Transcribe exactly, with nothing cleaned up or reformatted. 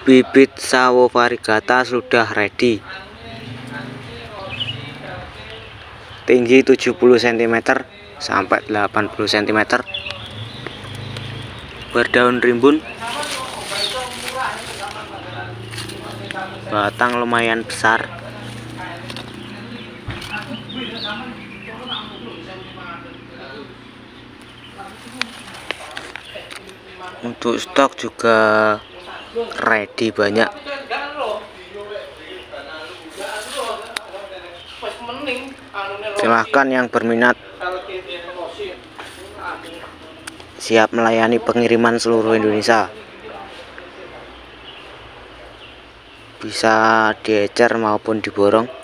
Bibit sawo variegata sudah ready. Tinggi tujuh puluh sentimeter sampai delapan puluh sentimeter. Berdaun rimbun. Batang lumayan besar. Untuk stok juga ready banyak. Silahkan yang berminat, siap melayani pengiriman seluruh Indonesia. Bisa diecer maupun diborong.